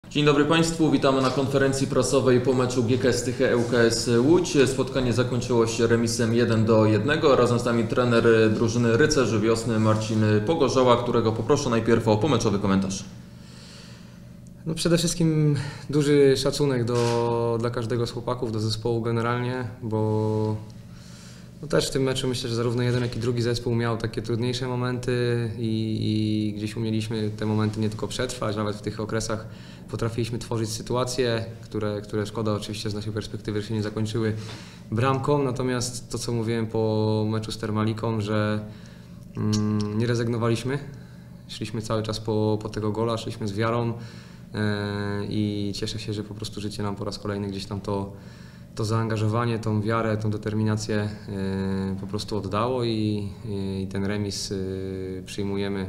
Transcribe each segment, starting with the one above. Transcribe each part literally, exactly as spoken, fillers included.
Dzień dobry Państwu, witamy na konferencji prasowej po meczu G K S Tychy U K S Łódź. Spotkanie zakończyło się remisem jeden do jednego. Razem z nami trener drużyny Rycerzy Wiosny Marcin Pogorzoła, którego poproszę najpierw o pomeczowy komentarz. No przede wszystkim duży szacunek do, dla każdego z chłopaków, do zespołu generalnie, bo no też w tym meczu myślę, że zarówno jeden, jak i drugi zespół miał takie trudniejsze momenty i, i gdzieś umieliśmy te momenty nie tylko przetrwać, nawet w tych okresach potrafiliśmy tworzyć sytuacje, które, które szkoda oczywiście z naszej perspektywy, że się nie zakończyły bramką, natomiast to, co mówiłem po meczu z Termaliką, że mm, nie rezygnowaliśmy, szliśmy cały czas po, po tego gola, szliśmy z wiarą yy, i cieszę się, że po prostu życie nam po raz kolejny gdzieś tam to to zaangażowanie, tą wiarę, tą determinację yy, po prostu oddało i, i ten remis yy, przyjmujemy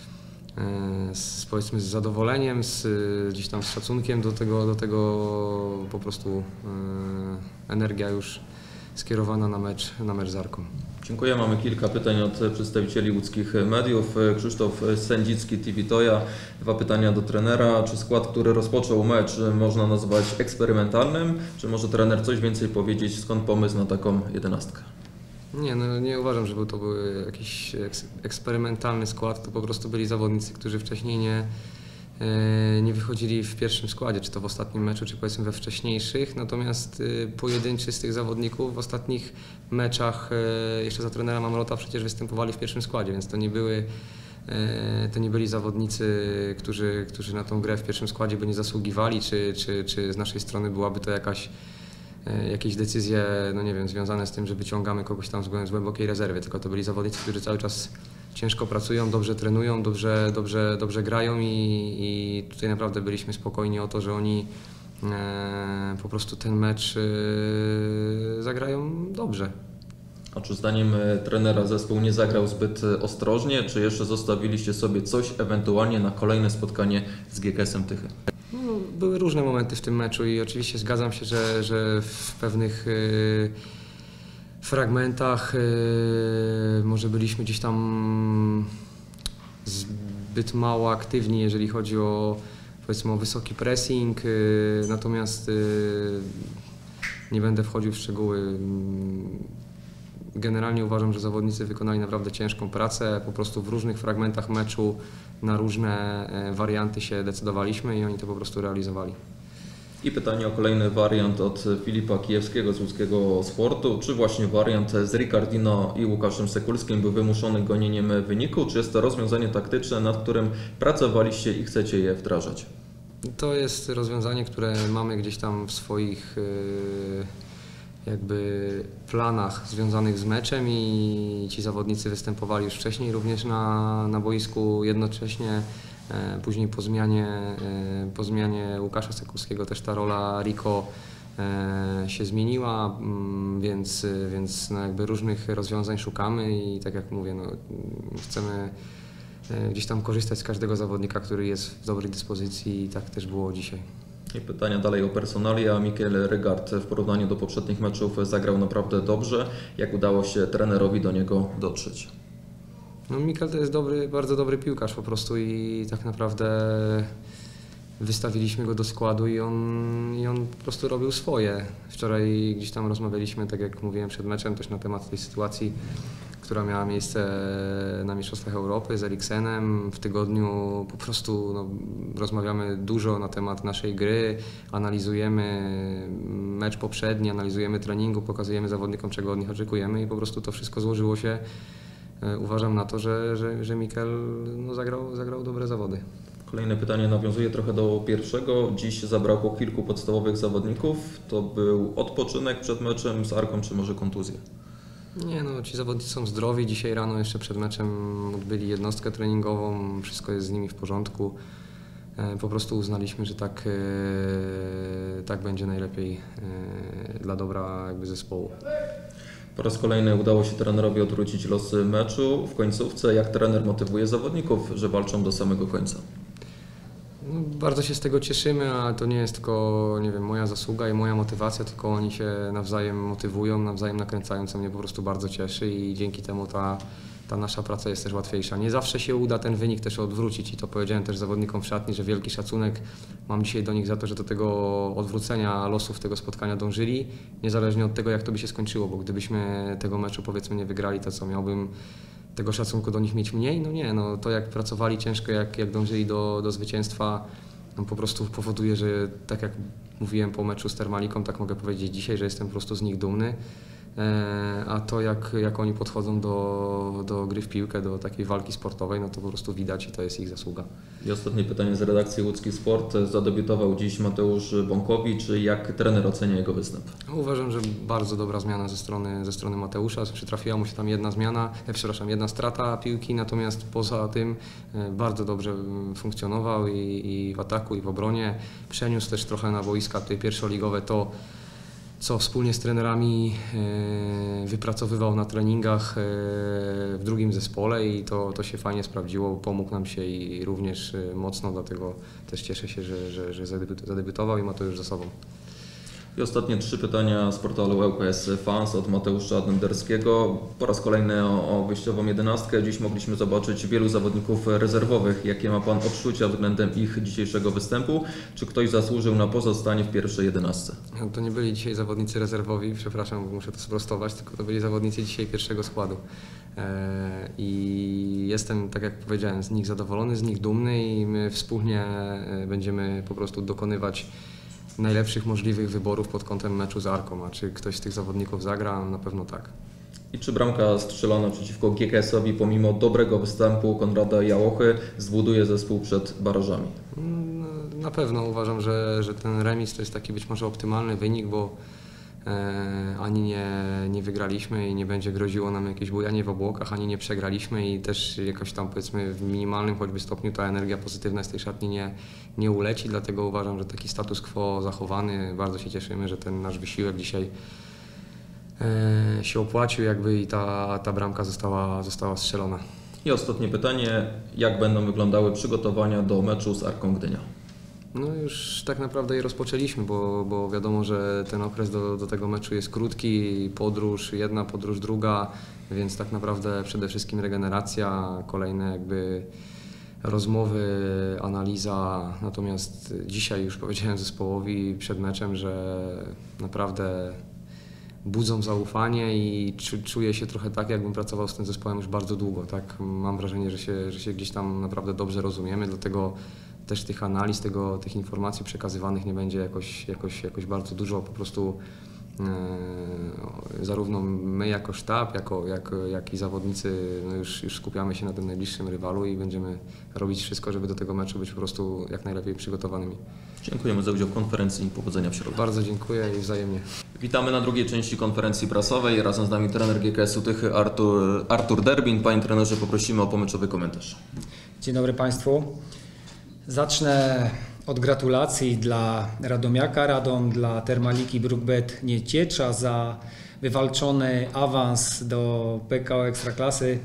yy, z, powiedzmy z zadowoleniem, z, gdzieś tam z szacunkiem do tego, do tego po prostu yy, energia już skierowana na mecz, na mecz z Arką. Dziękuję. Mamy kilka pytań od przedstawicieli łódzkich mediów. Krzysztof Sędzicki, T V Toja. Dwa pytania do trenera. Czy skład, który rozpoczął mecz, można nazwać eksperymentalnym? Czy może trener coś więcej powiedzieć, skąd pomysł na taką jedenastkę? Nie, no nie uważam, że to był jakiś eksperymentalny skład. To po prostu byli zawodnicy, którzy wcześniej nie nie wychodzili w pierwszym składzie, czy to w ostatnim meczu, czy powiedzmy we wcześniejszych, natomiast pojedynczy z tych zawodników w ostatnich meczach, jeszcze za trenera Mamrota, przecież występowali w pierwszym składzie, więc to nie były, to nie byli zawodnicy, którzy, którzy na tą grę w pierwszym składzie by nie zasługiwali, czy, czy, czy z naszej strony byłaby to jakaś jakieś decyzje, no nie wiem, związane z tym, że wyciągamy kogoś tam z głębokiej rezerwy, tylko to byli zawodnicy, którzy cały czas ciężko pracują, dobrze trenują, dobrze, dobrze, dobrze grają i, i tutaj naprawdę byliśmy spokojni o to, że oni e, po prostu ten mecz e, zagrają dobrze. A czy zdaniem trenera zespół nie zagrał zbyt ostrożnie, czy jeszcze zostawiliście sobie coś ewentualnie na kolejne spotkanie z G K S-em Tychy? No, były różne momenty w tym meczu i oczywiście zgadzam się, że, że w pewnych e, fragmentach yy, może byliśmy gdzieś tam zbyt mało aktywni, jeżeli chodzi o, powiedzmy, o wysoki pressing, yy, natomiast yy, nie będę wchodził w szczegóły. Generalnie uważam, że zawodnicy wykonali naprawdę ciężką pracę, po prostu w różnych fragmentach meczu na różne warianty się decydowaliśmy i oni to po prostu realizowali. I pytanie o kolejny wariant od Filipa Kijewskiego z Łódzkiego Sportu. Czy właśnie wariant z Ricardino i Łukaszem Sekulskim był wymuszony gonieniem wyniku, czy jest to rozwiązanie taktyczne, nad którym pracowaliście i chcecie je wdrażać? To jest rozwiązanie, które mamy gdzieś tam w swoich jakby planach związanych z meczem i ci zawodnicy występowali już wcześniej również na, na boisku jednocześnie. Później po zmianie, po zmianie Łukasza Sekulskiego też ta rola Rico się zmieniła, więc, więc no jakby różnych rozwiązań szukamy i tak jak mówię, no chcemy gdzieś tam korzystać z każdego zawodnika, który jest w dobrej dyspozycji i tak też było dzisiaj. I pytania dalej o personalia. Mikel Rygard w porównaniu do poprzednich meczów zagrał naprawdę dobrze. Jak udało się trenerowi do niego dotrzeć? No Mikel to jest dobry, bardzo dobry piłkarz po prostu i tak naprawdę wystawiliśmy go do składu i on, i on po prostu robił swoje. Wczoraj gdzieś tam rozmawialiśmy, tak jak mówiłem przed meczem, też na temat tej sytuacji, która miała miejsce na Mistrzostwach Europy z Eriksenem. W tygodniu po prostu no, rozmawiamy dużo na temat naszej gry, analizujemy mecz poprzedni, analizujemy treningu, pokazujemy zawodnikom, czego od nich oczekujemy i po prostu to wszystko złożyło się. Uważam na to, że, że, że Mikel no, zagrał, zagrał dobre zawody. Kolejne pytanie nawiązuje trochę do pierwszego. Dziś zabrakło kilku podstawowych zawodników. To był odpoczynek przed meczem z Arką, czy może kontuzja? Nie, no ci zawodnicy są zdrowi. Dzisiaj rano jeszcze przed meczem odbyli jednostkę treningową. Wszystko jest z nimi w porządku. Po prostu uznaliśmy, że tak, tak będzie najlepiej dla dobra jakby zespołu. Po raz kolejny udało się trenerowi odwrócić losy meczu. W końcówce jak trener motywuje zawodników, że walczą do samego końca? No, bardzo się z tego cieszymy, a to nie jest tylko, nie wiem, moja zasługa i moja motywacja, tylko oni się nawzajem motywują, nawzajem nakręcają, co mnie po prostu bardzo cieszy i dzięki temu ta ta nasza praca jest też łatwiejsza. Nie zawsze się uda ten wynik też odwrócić i to powiedziałem też zawodnikom w szatni, że wielki szacunek mam dzisiaj do nich za to, że do tego odwrócenia losów tego spotkania dążyli, niezależnie od tego, jak to by się skończyło, bo gdybyśmy tego meczu powiedzmy nie wygrali, to co, miałbym tego szacunku do nich mieć mniej? No nie, no to jak pracowali ciężko, jak, jak dążyli do, do zwycięstwa, no po prostu powoduje, że tak jak mówiłem po meczu z Termaliką, tak mogę powiedzieć dzisiaj, że jestem po prostu z nich dumny. A to jak, jak oni podchodzą do, do gry w piłkę, do takiej walki sportowej, no to po prostu widać i to jest ich zasługa. I ostatnie pytanie z redakcji Łódzki Sport. Zadebiutował dziś Mateusz Bąkowicz. Jak trener ocenia jego występ? Uważam, że bardzo dobra zmiana ze strony, ze strony Mateusza. Przytrafiła mu się tam jedna zmiana, e, przepraszam, jedna strata piłki, natomiast poza tym e, bardzo dobrze funkcjonował i, i w ataku, i w obronie. Przeniósł też trochę na boiska tutaj pierwszoligowe to, co wspólnie z trenerami e, wypracowywał na treningach e, w drugim zespole i to, to się fajnie sprawdziło, pomógł nam się i również e, mocno, dlatego też cieszę się, że, że, że zadebiutował i ma to już za sobą. I ostatnie trzy pytania z portalu L K S Fans od Mateusza Denderskiego. Po raz kolejny o, o wyjściową jedenastkę. Dziś mogliśmy zobaczyć wielu zawodników rezerwowych. Jakie ma Pan odczucia względem ich dzisiejszego występu? Czy ktoś zasłużył na pozostanie w pierwszej jedenastce? No to nie byli dzisiaj zawodnicy rezerwowi, przepraszam, muszę to sprostować, tylko to byli zawodnicy dzisiaj pierwszego składu. E, I jestem, tak jak powiedziałem, z nich zadowolony, z nich dumny i my wspólnie będziemy po prostu dokonywać najlepszych możliwych wyborów pod kątem meczu z Arką, a czy ktoś z tych zawodników zagra? Na pewno tak. I czy bramka strzelona przeciwko G K S-owi pomimo dobrego występu Konrada Jałochy zbuduje zespół przed barażami? Na pewno uważam, że, że ten remis to jest taki być może optymalny wynik, bo e, ani nie, nie wygraliśmy i nie będzie groziło nam jakieś bujanie w obłokach, ani nie przegraliśmy i też jakoś tam powiedzmy w minimalnym choćby stopniu ta energia pozytywna z tej szatni nie, nie uleci, dlatego uważam, że taki status quo zachowany, bardzo się cieszymy, że ten nasz wysiłek dzisiaj e, się opłacił jakby i ta, ta bramka została, została strzelona. I ostatnie pytanie, jak będą wyglądały przygotowania do meczu z Arką Gdynia? No już tak naprawdę je rozpoczęliśmy, bo, bo wiadomo, że ten okres do, do tego meczu jest krótki, podróż jedna, podróż druga, więc tak naprawdę przede wszystkim regeneracja, kolejne jakby rozmowy, analiza, natomiast dzisiaj już powiedziałem zespołowi przed meczem, że naprawdę budzą zaufanie i czuję się trochę tak, jakbym pracował z tym zespołem już bardzo długo. Tak? Mam wrażenie, że się, że się gdzieś tam naprawdę dobrze rozumiemy, dlatego też tych analiz, tego, tych informacji przekazywanych nie będzie jakoś, jakoś, jakoś bardzo dużo. Po prostu e, zarówno my jako sztab, jako, jak, jak i zawodnicy no już, już skupiamy się na tym najbliższym rywalu i będziemy robić wszystko, żeby do tego meczu być po prostu jak najlepiej przygotowanymi. Dziękujemy za udział w konferencji i powodzenia w środę. Bardzo dziękuję i wzajemnie. Witamy na drugiej części konferencji prasowej. Razem z nami trener G K S-u Tychy Artur, Artur Derbin. Panie trenerze, poprosimy o pomeczowy komentarz. Dzień dobry Państwu. Zacznę od gratulacji dla Radomiaka Radom, dla Termaliki Brukbet Nieciecza za wywalczony awans do P K O Ekstraklasy.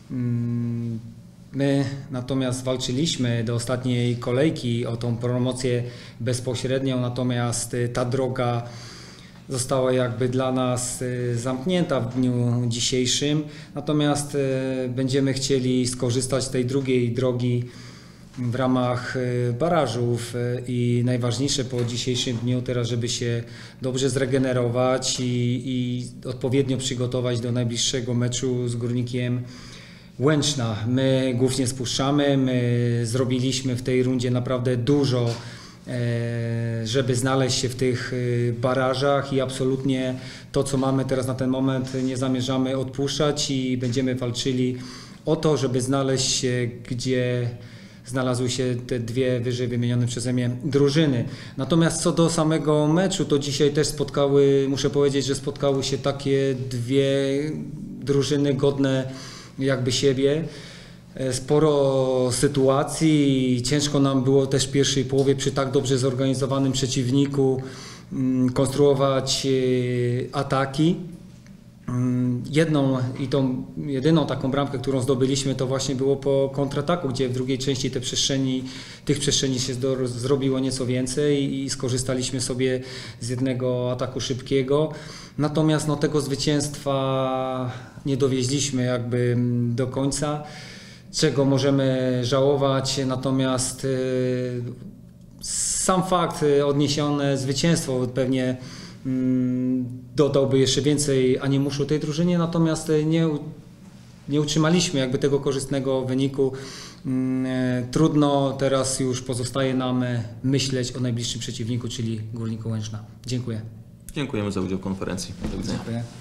My natomiast walczyliśmy do ostatniej kolejki o tą promocję bezpośrednią, natomiast ta droga została jakby dla nas zamknięta w dniu dzisiejszym. Natomiast będziemy chcieli skorzystać z tej drugiej drogi w ramach barażów i najważniejsze po dzisiejszym dniu teraz, żeby się dobrze zregenerować i, i odpowiednio przygotować do najbliższego meczu z Górnikiem Łęczna. My głównie spuszczamy, my zrobiliśmy w tej rundzie naprawdę dużo, żeby znaleźć się w tych barażach i absolutnie to, co mamy teraz na ten moment, nie zamierzamy odpuszczać i będziemy walczyli o to, żeby znaleźć się, gdzie znalazły się te dwie wyżej wymienione przeze mnie drużyny. Natomiast co do samego meczu, to dzisiaj też spotkały, muszę powiedzieć, że spotkały się takie dwie drużyny godne jakby siebie. Sporo sytuacji, ciężko nam było też w pierwszej połowie przy tak dobrze zorganizowanym przeciwniku konstruować ataki. Jedną i tą jedyną taką bramkę, którą zdobyliśmy, to właśnie było po kontrataku, gdzie w drugiej części te przestrzeni, tych przestrzeni się zdo, zrobiło nieco więcej i skorzystaliśmy sobie z jednego ataku szybkiego. Natomiast no, tego zwycięstwa nie dowieźliśmy jakby do końca, czego możemy żałować. Natomiast yy, sam fakt, odniesione zwycięstwo pewnie dodałby jeszcze więcej animuszu tej drużynie, natomiast nie, nie utrzymaliśmy jakby tego korzystnego wyniku. Trudno, teraz już pozostaje nam myśleć o najbliższym przeciwniku, czyli Górniku Łęczna. Dziękuję. Dziękujemy za udział w konferencji. Do widzenia. Dziękuję.